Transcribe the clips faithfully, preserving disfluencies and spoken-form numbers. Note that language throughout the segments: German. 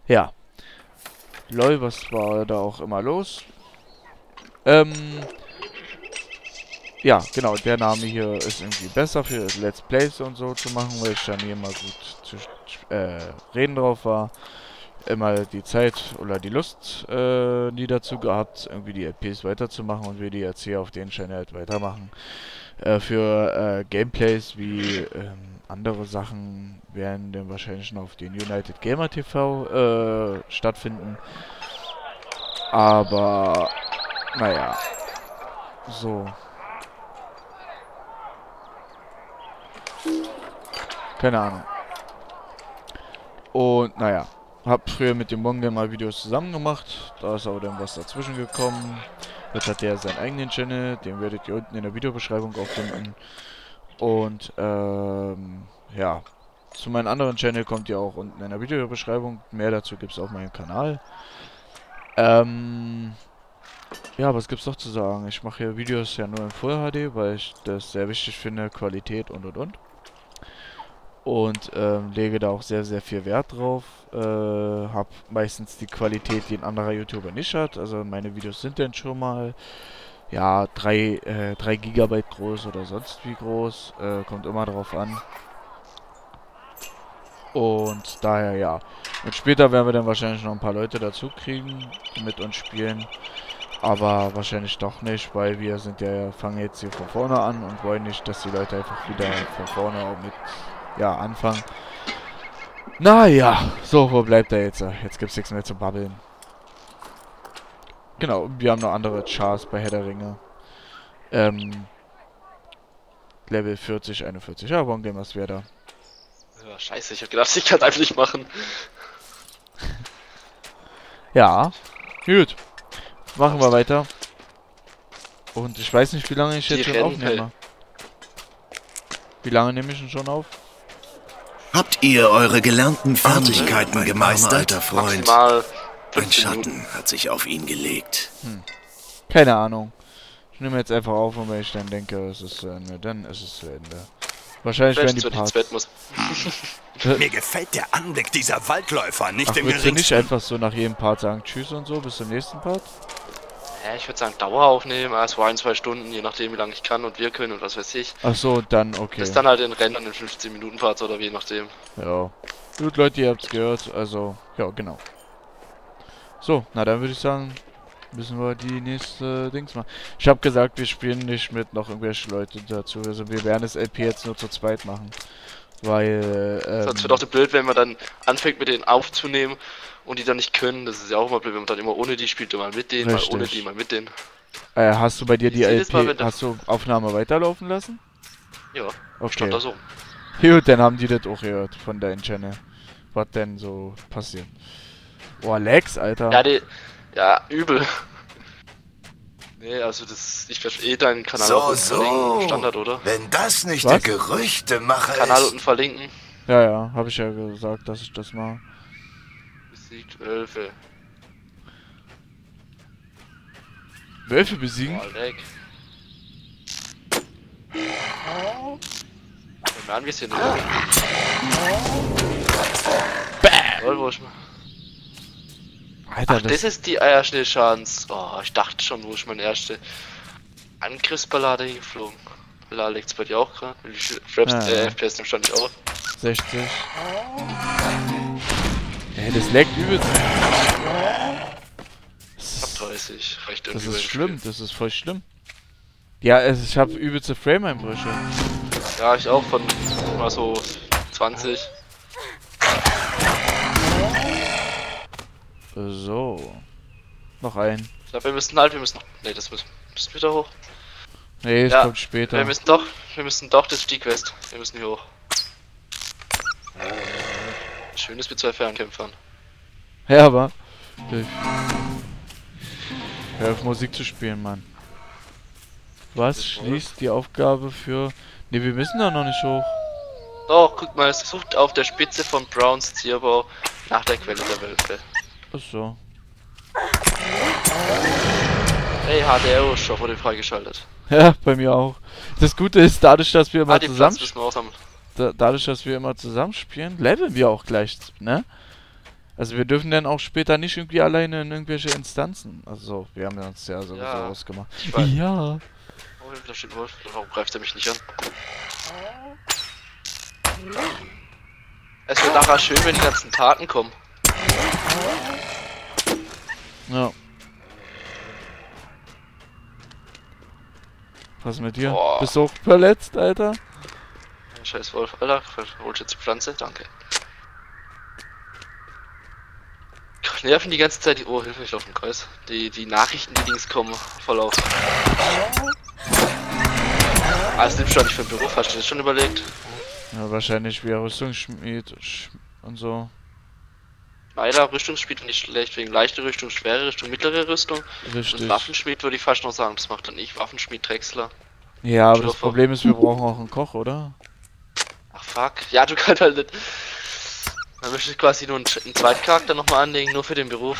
Ja. Lol, was war da auch immer los? Ähm... Ja, genau, der Name hier ist irgendwie besser für Let's Plays und so zu machen, weil ich dann hier immer gut zu äh, reden drauf war. Immer die Zeit oder die Lust äh, nie dazu gehabt, irgendwie die L Ps weiterzumachen und wir die jetzt hier auf den Channel halt weitermachen. Äh, für äh, Gameplays wie ähm, andere Sachen werden dann wahrscheinlich noch auf den United Gamer T V äh, stattfinden. Aber, naja, so. Keine Ahnung. Und naja, hab früher mit dem Monge mal Videos zusammen gemacht. Da ist aber dann was dazwischen gekommen. Jetzt hat der seinen eigenen Channel, den werdet ihr unten in der Videobeschreibung auch finden. Und ähm, ja, zu meinem anderen Channel kommt ihr auch unten in der Videobeschreibung. Mehr dazu gibt es auf meinem Kanal. Ähm, ja, was gibt's noch zu sagen? Ich mache hier Videos ja nur in Full H D, weil ich das sehr wichtig finde, Qualität und und und. Und ähm, lege da auch sehr, sehr viel Wert drauf. Äh, hab meistens die Qualität, die ein anderer YouTuber nicht hat. Also meine Videos sind dann schon mal ja drei äh, drei Gigabyte groß oder sonst wie groß. Äh, kommt immer drauf an. Und daher ja. Und später werden wir dann wahrscheinlich noch ein paar Leute dazu kriegen, die mit uns spielen. Aber wahrscheinlich doch nicht, weil wir sind ja fangen jetzt hier von vorne an und wollen nicht, dass die Leute einfach wieder von vorne auch mit ja, anfangen. Naja, so, wo bleibt er jetzt? Jetzt gibt es nichts mehr zu babbeln. Genau, wir haben noch andere Chars bei Herr der Ringe. Ähm, Level vierzig, einundvierzig. Ja, warum gehen wir es wieder? Ja, scheiße, ich hab gedacht, ich kann es einfach nicht machen. Ja, gut. Machen wir weiter. Und ich weiß nicht, wie lange ich jetzt schon aufnehme. Wie lange nehme ich denn schon auf? Habt ihr eure gelernten Fertigkeiten gemeistert, alter Freund? Ein Schatten hat sich auf ihn gelegt. Hm. Keine Ahnung. Ich nehme jetzt einfach auf und wenn ich dann denke, es ist zu Ende, dann ist es zu Ende. Wahrscheinlich werden die Parts... muss. Mir gefällt der Anblick dieser Waldläufer nicht Ach, im willst du geringsten. nicht einfach so nach jedem Part sagen Tschüss und so, bis zum nächsten Part? Ja, ich würde sagen Dauer aufnehmen, also ein, zwei Stunden, je nachdem wie lange ich kann und wir können und was weiß ich. Ach so, dann okay. Bis dann halt in Rennen in fünfzehn Minuten Parts oder je nachdem. Ja. Gut, Leute, ihr habt's gehört, also, ja, genau. So, na dann würde ich sagen, müssen wir die nächste Dings machen. Ich habe gesagt, wir spielen nicht mit noch irgendwelche Leute dazu, also wir werden das L P jetzt nur zu zweit machen. Weil, ähm... Sonst wird auch so blöd, wenn man dann anfängt mit denen aufzunehmen und die dann nicht können. Das ist ja auch immer blöd, wenn man dann immer ohne die spielt und mal mit denen, Richtig. mal ohne die, mal mit denen. Äh, hast du bei dir die L P, Mal, hast du Aufnahme weiterlaufen lassen? Ja, okay. Stand da so. Gut, dann haben die das auch gehört von deinem Channel. Was denn so passiert. Boah, Lex, Alter. Ja, die, ja, übel. Nee, also das, ich werde eh deinen Kanal So, auch unten so. verlinken, Standard, oder? Wenn das nicht Was? der Gerüchtemacher Kanal ist. unten verlinken. Ja, ja, habe ich ja gesagt, dass ich das mache. Besiegt Wölfe. Wölfe besiegen? Boah, leck. Wir haben wir es hier nicht. Bam! Wo ist man? Alter, Ach, das, das ist die Eierschnellschadens. Oh, ich dachte schon, wo ist meine erste Angriffsballade hingeflogen. La liegt's bei dir auch gerade? Wie viel Fraps, Ja, äh, ja. F P S stand ich auch? sechzig. Ey, das leckt übelst. Ab dreißig, reicht Das irgendwie. ist beim schlimm, Spiel. das ist voll schlimm. Ja, es, ich habe übelste Frame-Einbrüche. Ja, ich auch von mal so zwanzig. So. Noch ein. Ich glaube, wir müssen halt, wir müssen noch. Ne, das müssen, müssen wir da hoch. Nee, es Ja, kommt später. Wir müssen doch, wir müssen doch das Stiegwest. Wir müssen hier hoch. Schön ist mit zwei Fernkämpfern. Ja, aber. Hör auf Musik zu spielen, Mann. Was schließt die Aufgabe für... Ne, wir müssen da noch nicht hoch. Doch, guck mal, es sucht auf der Spitze von Browns Zierbau nach der Quelle der Wölfe. Ach so. Hey, H D R-Shop wurde freigeschaltet. Ja, bei mir auch. Das Gute ist, dadurch, dass wir immer Ah, die zusammen... Platz müssen wir auch sammeln. Da, dadurch, dass wir immer zusammenspielen, leveln wir auch gleich, ne? Also wir dürfen dann auch später nicht irgendwie alleine in irgendwelche Instanzen. Also wir haben uns ja sowieso Ja, ausgemacht. ich weiß. Ja. Oh, da steht Wolf. Warum greift er mich nicht an? Es wird nachher schön, wenn die ganzen Taten kommen. Ja. Was mit dir? Boah. Bist du auch verletzt, Alter? Scheiß Wolf, Alter. Holst jetzt die Pflanze? Danke. Gott, nerven die ganze Zeit die... Oh, Hilfe, ich laufe im Kreis. Die, die Nachrichten, die Dings kommen, voll auf. Ah, das nimmst du nicht für den Beruf, hast du das schon überlegt? Ja, wahrscheinlich wie Rüstungsschmied sch und so. Schneider, Rüstungsschmied finde ich schlecht, wegen leichte Rüstung, schwere Rüstung, mittlere Rüstung. Richtig. Und Waffenschmied würde ich fast noch sagen, das macht dann ich, Waffenschmied, Drechsler. Ja, aber das Schlurfer. Problem ist, wir brauchen auch einen Koch, oder? Ach fuck, ja, du kannst halt nicht. Dann möchte ich quasi nur einen, einen zweiten Charakter nochmal anlegen, nur für den Beruf.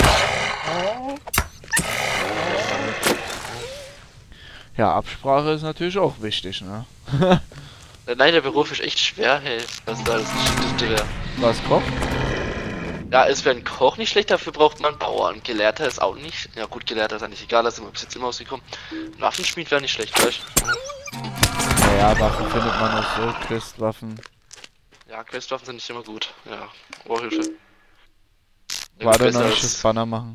Ja, Absprache ist natürlich auch wichtig, ne? Nein, der Beruf ist echt schwer, hey. Das ist alles nicht schwer. Was, Koch? Ja, es wäre ein Koch nicht schlecht, dafür braucht man Bauer. Ein Gelehrter ist auch nicht. Ja gut, Gelehrter ist eigentlich egal, da sind wir bis jetzt immer ausgekommen. Ein Waffenschmied wäre nicht schlecht, gleich. Naja, Waffen findet man auch so, Questwaffen. Ja, Questwaffen sind nicht immer gut. Ja, Ohrhilfe. Ja, Warte, besser noch als- nicht das Banner machen.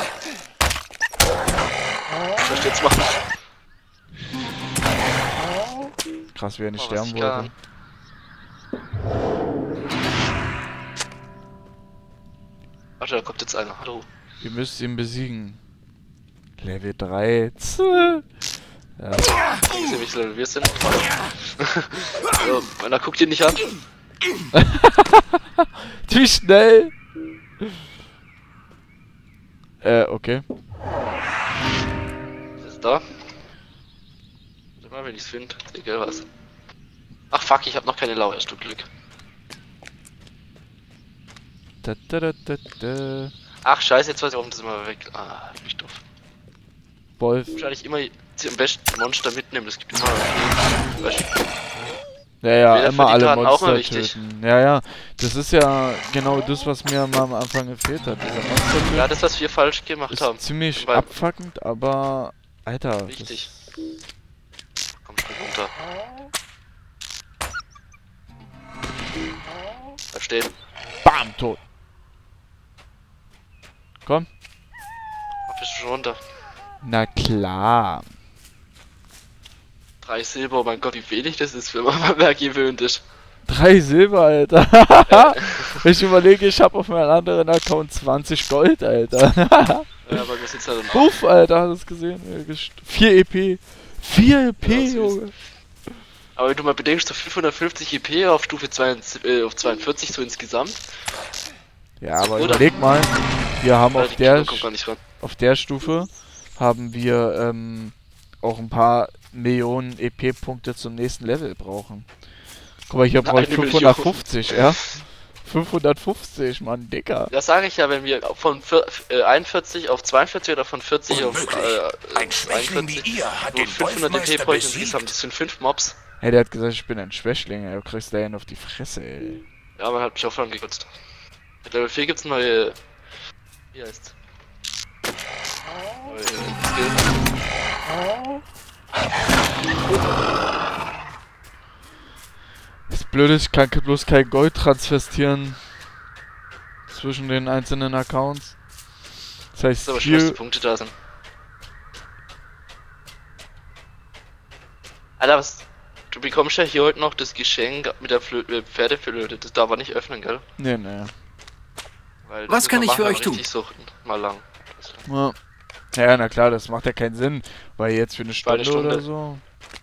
Was ich jetzt machen? Krass, wie er nicht Oh, was sterben ich wollte. Warte, da kommt jetzt einer. Hallo. Ihr müsst ihn besiegen. Level drei. Zäh. Ja. Ich sehe, wie viele Level wir sind. So, meiner guckt ihn nicht an. Wie schnell! Äh, okay. Ist da. Warte mal, wenn ich's finde. Egal was. Ach fuck, ich hab noch keine Lau, hast du Glück. Da, da, da, da, da. Ach scheiße, jetzt weiß ich, warum das immer weg. Ah, bin ich doof. Wolf. Wahrscheinlich immer die am besten Monster mitnehmen, das gibt immer. Weißt du, Ja, ja, Wäre für immer die alle Taten auch Monster mal wichtig. töten. Ja, ja. Das ist ja genau das, was mir mal am Anfang gefehlt hat. Dieser Monster töten ja, das, was wir falsch gemacht haben. ist ziemlich Beim- abfuckend, aber... Alter, Wichtig. das- Komm, spring runter. Bleib stehen. Bam, tot. Komm. Ach, bist du schon runter? Na klar. Drei Silber, oh mein Gott, wie wenig das ist, wenn man mal mehr gewöhnt ist. Drei Silber, Alter. Ich überlege, ich habe auf meinem anderen Account zwanzig Gold, Alter. Ja, aber wir sind halt im Puff, Alter, hast du es gesehen? vier E P. vier E P, Ja, süß. Junge. Aber wenn du mal bedenkst, so fünfhundertfünfzig E P auf Stufe zweiundvierzig, äh, auf zweiundvierzig so insgesamt. Ja, aber Oder? überleg mal, wir haben Ja, auf die der, Kilo kommt gar nicht ran. auf der Stufe haben wir ähm, auch ein paar Millionen E P-Punkte zum nächsten Level brauchen. Guck mal, hier brauche ich Eine fünfhundertfünfzig, ja? fünfhundertfünfzig, Mann, Dicker. Das sage ich ja, wenn wir von vier, äh, einundvierzig auf zweiundvierzig oder von vierzig auf äh, Ein Schwächling wie einundvierzig, ihr hat nur den fünfhundert E P Wolfmeister bräuchten besiegt. insgesamt. Das sind fünf Mobs. Hey, der hat gesagt, ich bin ein Schwächling, ey. Du kriegst da einen auf die Fresse, ey. Ja, man hat mich auch voll angekotzt. Mit Level vier gibt's neue. Wie heißt's? Neue Skill. Das Blöde ist, ich kann bloß kein Gold transvestieren zwischen den einzelnen Accounts. Das Das ist aber heißt, schön, dass die hier... Punkte da sind. Alter, was? Du bekommst ja hier heute noch das Geschenk mit der Flö äh, Pferdeflöte. Das darf man nicht öffnen, gell? Nee, nee. Weil Was das kann muss ich man für machen, euch tun? richtig suchten. Mal lang. Ja. Ja, na klar, das macht ja keinen Sinn, weil jetzt für eine Für eine Stunde, oder Stunde. so...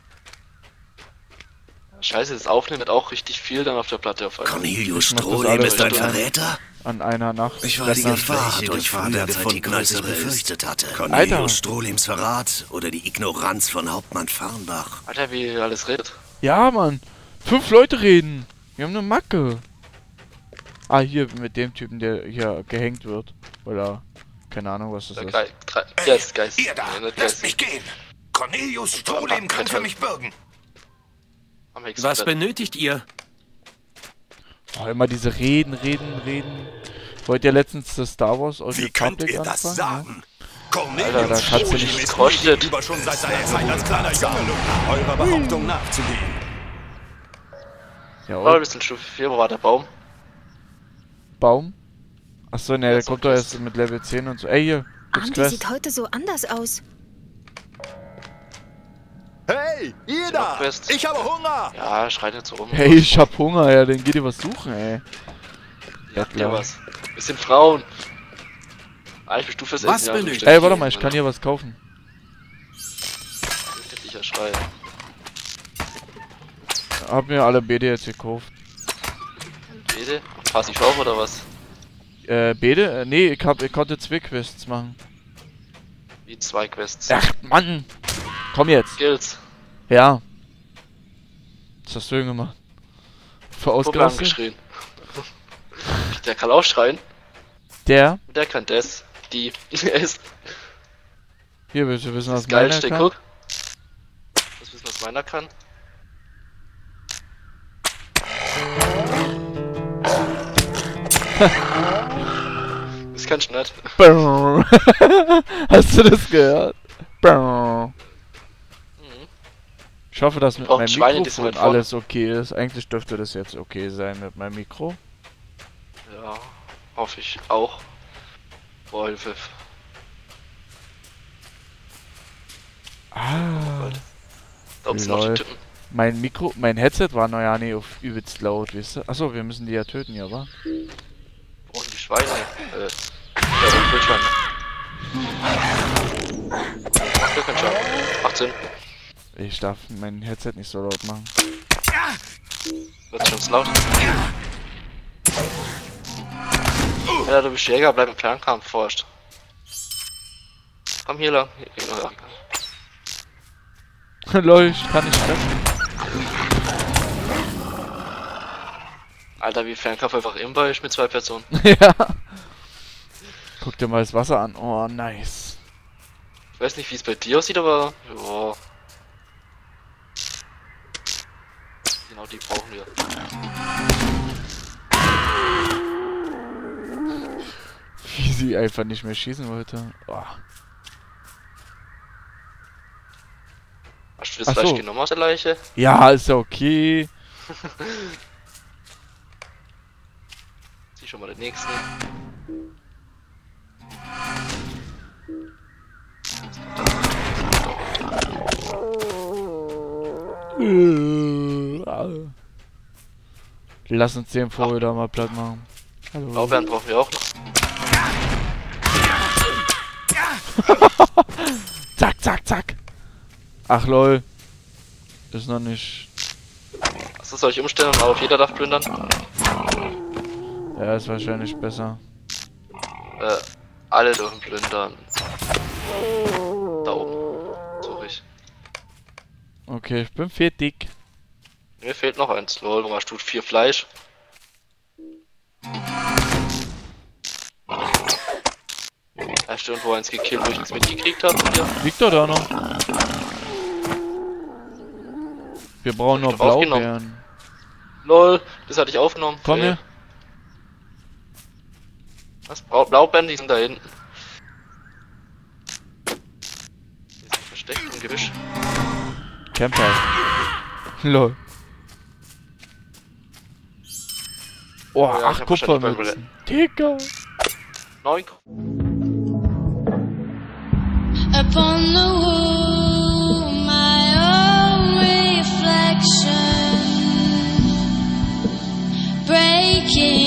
Scheiße, das Aufnehmen hat auch richtig viel dann auf der Platte auf einmal. Cornelius Ich mach das Strohlehm alles ist ein durch. Verräter? an einer Nacht. Ich war die Gestern- Gefahr, hat euch Gefahr früher derzeit die gefunden, als ich größere ist. befürchtet hatte. Alter. Cornelius Strohlems Verrat oder die Ignoranz von Hauptmann Farnbach. Alter, wie alles redet. Ja, Mann. Fünf Leute reden. Wir haben eine Macke. Ah, hier mit dem Typen, der hier gehängt wird. Oder keine Ahnung, was das Der ist. Geist, Geist, Geist. Ihr da, Nee, nicht lasst Geist. mich gehen! Cornelius Strohlehm kann für mich bürgen. Am Hexen- Was benötigt ihr? Oh, immer diese Reden, Reden, Reden. Wollt ihr letztens das Star Wars Old Wie könnt Republic ihr das anfangen? sagen? Alter, da kannst du nicht Cornelius kostet. über schon seit seiner Zeit als kleiner Junge, eurer Behauptung nachzugehen. Ja, Oh, wir und sind Stufe vier, wo war der Baum? Baum? Achso, ne, der Jetzt kommt noch doch Quest. erst mit Level zehn und so. Ey, hier, gibt's Andi Quest. sieht heute so anders aus. Hey, ihr da! Ich habe Hunger! Ja, schreit jetzt so rum. Hey, ich hab Hunger, ja, dann geht ihr was suchen, ey. Ja, ja was. Wir sind Frauen. Ah, ich bin Stufe Was elf, ja, bin du ich? bist Ey, warte mal, ich kann hier was kaufen. Ich schreie. Hab mir alle B D jetzt gekauft. Bede? Passiv auch oder was? Äh, B D? Äh, nee, ich, hab, ich konnte zwei Quests machen. Wie zwei Quests. Ach, Mann! Komm jetzt! Skills. Ja. Was hast du denn gemacht? Für Puppe ausgerastet? angeschrien. Der kann auch schreien. Der? Der kann das. Die. Er ist Hier, willst du wissen, was das meiner geilste. kann? Guck. Was wissen, was meiner kann? Das kannst du nicht. Hast du das gehört? Ich hoffe, dass mit Auch meinem Schweine, die Mikrofon sind vorne. alles okay ist. Eigentlich dürfte das jetzt okay sein mit meinem Mikro. Ja, hoffe ich auch. Boah, Hilfe. Ah, Da unten noch die Lol. Typen. mein Mikro, mein Headset war noch ja nicht auf übelst laut, weißt du? Achso, wir müssen die ja töten, ja, wa? Oh, die Schweine. Äh, ja, die Wildschweine. Ach, der kann schon. achtzehn. Ich darf mein Headset nicht so laut machen. Wird schon zu laut. Ja, du bist Jäger, bleib im Fernkampf, forscht. Komm hier lang. Hier, hier, hier. Lol, ich kann nicht treffen. Alter, wie Fernkampf einfach imbar ist mit zwei Personen. Ja. Guck dir mal das Wasser an. Oh, nice. Ich weiß nicht, wie es bei dir aussieht, aber... Joa. Genau, die brauchen wir. Wie sie einfach nicht mehr schießen wollte. Oh. Hast du das Ach Fleisch so. genommen aus der Leiche? Ja, ist ja okay. Zieh schon mal den nächsten. Lass uns den Vogel da mal platt machen. Hallo. Blaubeeren brauchen wir auch noch. Zack, zack, zack. Ach lol. Ist noch nicht. Achso, soll ich umstellen und auf jeder darf plündern? Ja, ist wahrscheinlich besser. Äh, alle dürfen plündern. Da oben. Suche ich. Okay, ich bin fertig. Mir fehlt noch eins. Lol, wo hast du vier Fleisch? Hast du irgendwo eins gekillt, wo ich nichts mitgekriegt habe? Ja. Liegt doch da noch. Wir brauchen noch Hab ich doch aufgenommen. Blaubeeren. Lol, das hatte ich aufgenommen. Komm Äh, her. Was? Blau Blaubeeren, die sind da hinten. Die sind versteckt im Gebüsch. Camper. Lol. Oh, Ja, ich ach hab wahrscheinlich beim Kupfermünzen. Digga. Neun. Upon the wall, my own reflection breaking.